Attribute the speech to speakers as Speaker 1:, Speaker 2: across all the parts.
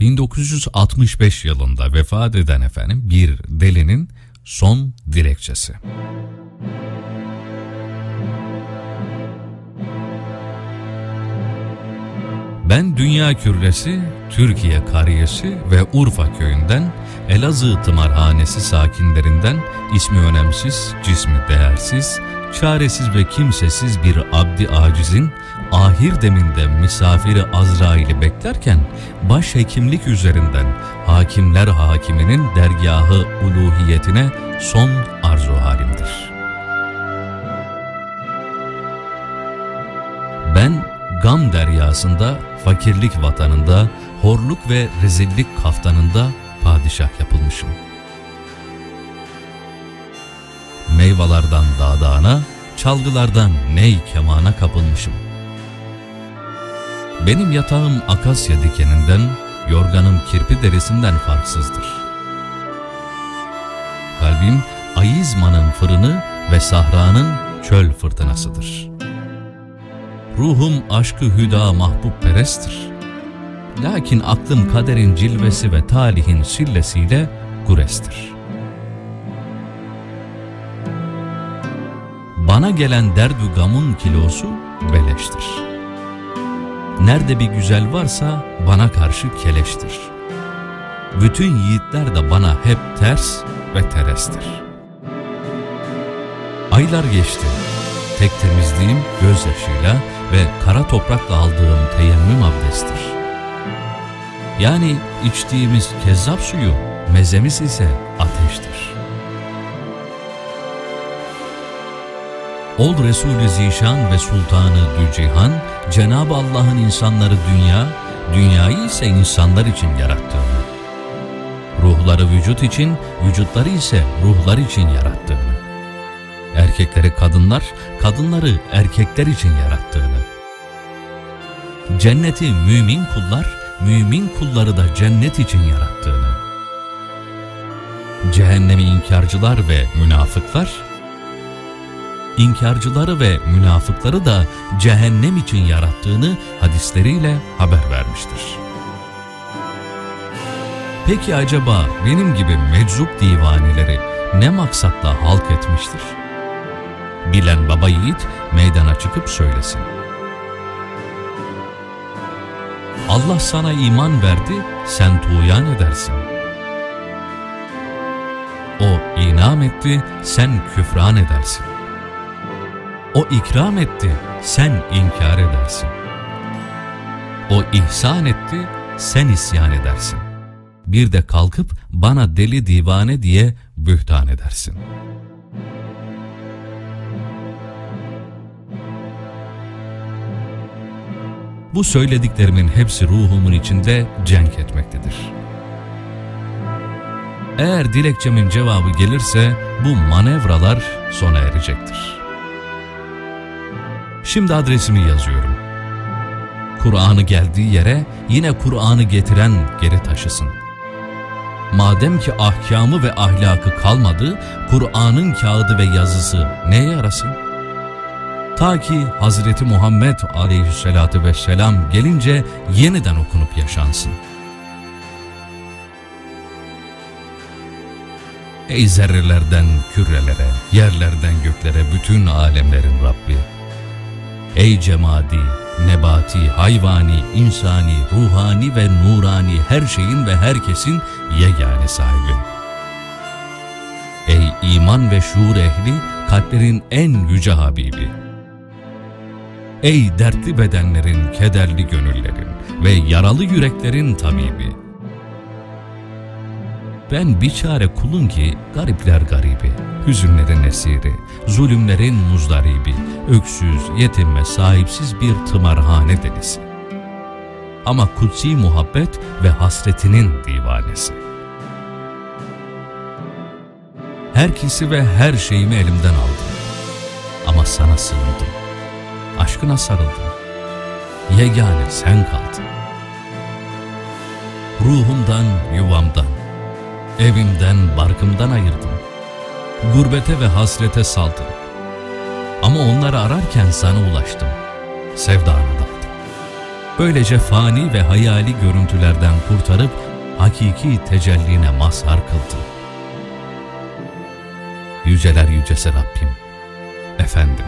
Speaker 1: 1965 yılında vefat eden bir delinin son dilekçesi. Ben dünya küresi, Türkiye kariyesi ve Urfa köyünden, Elazığ tımarhanesi sakinlerinden, ismi önemsiz, cismi değersiz, çaresiz ve kimsesiz bir abdi acizin, ahir deminde misafiri Azrail'i beklerken, başhekimlik üzerinden hakimler hakiminin dergahı uluhiyetine son arzu halimdir. Ben gam deryasında, fakirlik vatanında, horluk ve rezillik kaftanında padişah yapılmışım. Meyvalardan dağdağına, çalgılardan ney kemana kapılmışım. Benim yatağım akasya dikeninden, yorganım kirpi derisinden farksızdır. Kalbim Ayizma'nın fırını ve Sahra'nın çöl fırtınasıdır. Ruhum aşkı hüda mahbub peresttir. Lakin aklım kaderin cilvesi ve talihin sillesiyle gurestir. Bana gelen derdü gamın kilosu beleştir. Nerede bir güzel varsa bana karşı keleştir. Bütün yiğitler de bana hep ters ve terestir. Aylar geçti. Tek temizliğim gözyaşıyla ve kara toprakla aldığım teyemmüm abdesttir. Yani içtiğimiz kezzap suyu, mezemiz ise ateştir. Ol Resulü Zişan ve Sultanı Dücihan, Cenab-ı Allah'ın insanları dünyayı ise insanlar için yarattığını, ruhları vücut için, vücutları ise ruhlar için yarattığını, erkekleri kadınlar, kadınları erkekler için yarattığını, cenneti mümin kullar, mümin kulları da cennet için yarattığını, cehennemi inkarcılar ve münafıklar, inkarcıları ve münafıkları da cehennem için yarattığını hadisleriyle haber vermiştir. Peki acaba benim gibi meczup divaneleri ne maksatla halk etmiştir? Bilen baba yiğit meydana çıkıp söylesin. Allah sana iman verdi, sen tuğyan edersin. O inam etti, sen küfran edersin. O ikram etti, sen inkar edersin. O ihsan etti, sen isyan edersin. Bir de kalkıp bana deli divane diye bühtan edersin. Bu söylediklerimin hepsi ruhumun içinde cenk etmektedir. Eğer dilekçemin cevabı gelirse bu manevralar sona erecektir. Şimdi adresimi yazıyorum. Kur'an'ı geldiği yere yine Kur'an'ı getiren geri taşısın. Madem ki ahkamı ve ahlakı kalmadı, Kur'an'ın kağıdı ve yazısı neye yarasın? Ta ki Hazreti Muhammed aleyhissalatu vesselam gelince yeniden okunup yaşansın. Ey zerrelerden kürelere, yerlerden göklere bütün alemlerin Rabbi! Ey cemadi, nebati, hayvani, insani, ruhani ve nurani her şeyin ve herkesin yegane sahibi! Ey iman ve şuur ehli, kalplerin en yüce Habibi! Ey dertli bedenlerin, kederli gönüllerin ve yaralı yüreklerin tabibi! Ben biçare kulun ki garipler garibi, hüzünlerin esiri, zulümlerin muzdaribi, öksüz, yetim ve sahipsiz bir tımarhane delisi. Ama kutsi muhabbet ve hasretinin divanesi. Herkesi ve her şeyimi elimden aldım. Ama sana sığındım. Aşkına sarıldım. Yegane sen kaldın. Ruhumdan, yuvamdan, evimden, barkımdan ayırdım. Gurbete ve hasrete saldım. Ama onları ararken sana ulaştım. Sevdana daldım. Böylece fani ve hayali görüntülerden kurtarıp hakiki tecelline mazhar kıldı. Yüceler yücesi Rabbim, efendim,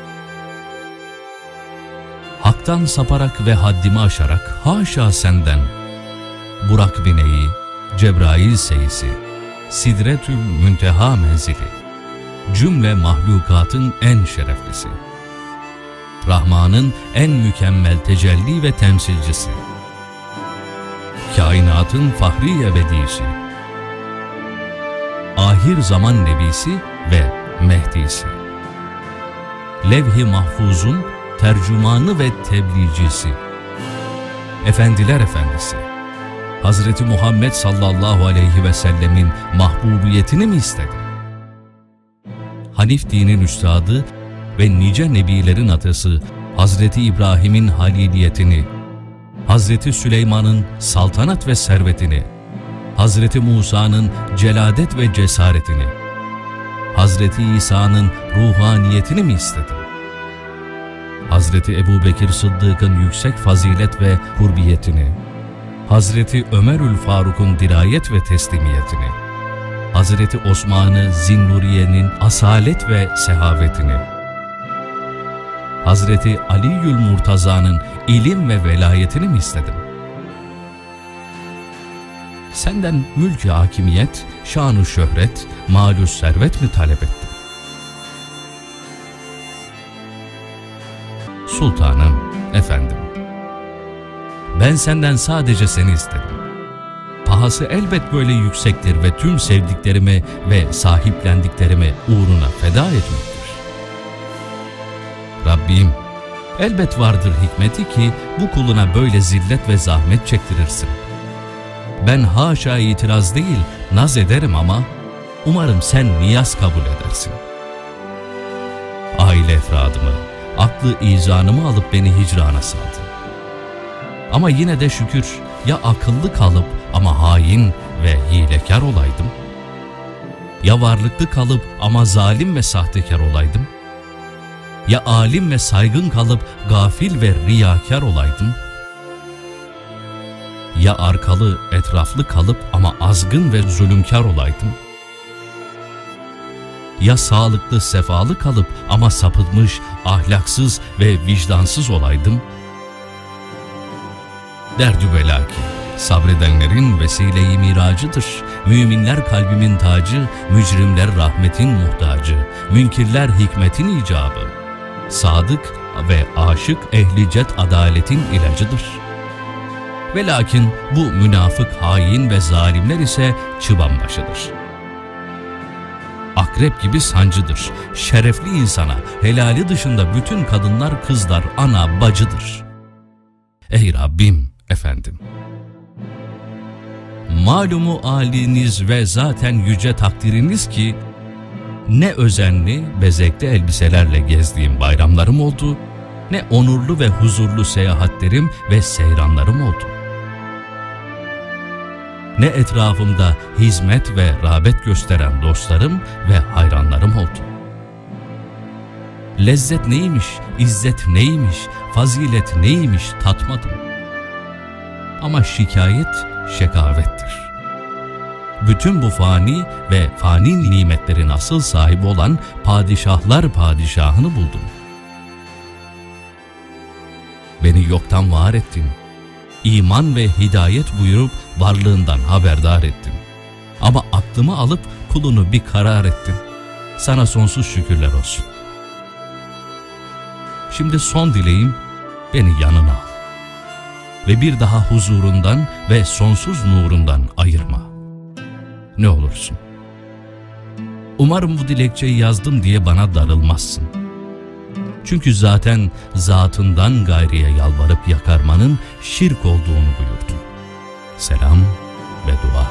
Speaker 1: haktan saparak ve haddimi aşarak haşa senden, Burak bineği, Cebrail seyisi, Sidretül Münteha menzili, cümle mahlukatın en şereflisi, Rahman'ın en mükemmel tecelli ve temsilcisi, kainatın fahri ebedisi, ahir zaman nebisi ve Mehdisi, Levh-i Mahfuz'un tercümanı ve tebliğcisi, Efendiler Efendisi, Hazreti Muhammed sallallahu aleyhi ve sellemin mahbubiyetini mi istedin? Hanif dinin üstadı ve nice nebilerin atası Hazreti İbrahim'in haliliyetini, Hazreti Süleyman'ın saltanat ve servetini, Hazreti Musa'nın celadet ve cesaretini, Hazreti İsa'nın ruhaniyetini mi istedin? Hazreti Ebubekir Sıddık'ın yüksek fazilet ve kurbiyetini, Hazreti Ömerül Faruk'un dirayet ve teslimiyetini, Hazreti Osman'ı Zinnuriye'nin asalet ve sehavetini, Hazreti Ali'ül Murtaza'nın ilim ve velayetini mi istedim? Senden mülk-i hakimiyet, şan-ı şöhret, malü servet mi talep ettim? Sultanım, efendim, ben senden sadece seni istedim. Pahası elbet böyle yüksektir ve tüm sevdiklerimi ve sahiplendiklerimi uğruna feda etmektir. Rabbim, elbet vardır hikmeti ki bu kuluna böyle zillet ve zahmet çektirirsin. Ben haşa itiraz değil, naz ederim ama umarım sen niyaz kabul edersin. Aile efradımı, aklı izanımı alıp beni hicrana saldın. Ama yine de şükür ya akıllı kalıp ama hain ve hilekar olaydım, ya varlıklı kalıp ama zalim ve sahtekar olaydım, ya alim ve saygın kalıp gafil ve riyakar olaydım, ya arkalı, etraflı kalıp ama azgın ve zulümkar olaydım, ya sağlıklı, sefalı kalıp ama sapıtmış, ahlaksız ve vicdansız olaydım. Derdü bela ki sabredenlerin vesile-i miracıdır. Müminler kalbimin tacı, mücrimler rahmetin muhtacı, münkirler hikmetin icabı. Sadık ve aşık ehli-cet adaletin ilacıdır. Ve lakin bu münafık, hain ve zalimler ise çıban başıdır. Akrep gibi sancıdır. Şerefli insana, helali dışında bütün kadınlar, kızlar, ana, bacıdır. Ey Rabbim, efendim, malumu âliniz ve zaten yüce takdiriniz ki ne özenli, bezekli elbiselerle gezdiğim bayramlarım oldu, ne onurlu ve huzurlu seyahatlerim ve seyranlarım oldu. Ne etrafımda hizmet ve rağbet gösteren dostlarım ve hayranlarım oldu. Lezzet neymiş, izzet neymiş, fazilet neymiş tatmadım. Ama şikayet şekavettir. Bütün bu fani ve fani nimetlerin asıl sahibi olan padişahlar padişahını buldum. Beni yoktan var ettin. İman ve hidayet buyurup varlığından haberdar ettin. Ama aklımı alıp kulunu bir karar ettin. Sana sonsuz şükürler olsun. Şimdi son dileğim, beni yanına al. Ve bir daha huzurundan ve sonsuz nurundan ayırma. Ne olursun. Umarım bu dilekçeyi yazdım diye bana darılmazsın. Çünkü zaten zatından gayriye yalvarıp yakarmanın şirk olduğunu buyurdun. Selam ve dua.